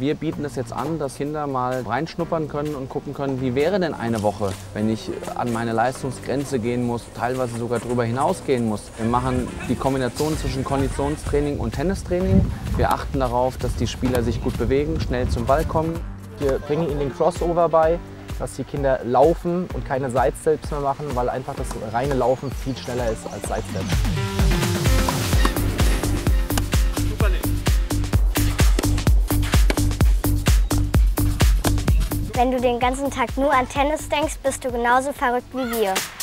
wir bieten es jetzt an, dass Kinder mal reinschnuppern können und gucken können, wie wäre denn eine Woche, wenn ich an meine Leistungsgrenze gehen muss, teilweise sogar darüber hinausgehen muss. Wir machen die Kombination zwischen Konditionstraining und Tennistraining. Wir achten darauf, dass die Spieler sich gut bewegen, schnell zum Ball kommen. Wir bringen ihnen den Crossover bei, dass die Kinder laufen und keine Sidesteps mehr machen, weil einfach das reine Laufen viel schneller ist als Sidesteps. Wenn du den ganzen Tag nur an Tennis denkst, bist du genauso verrückt wie wir.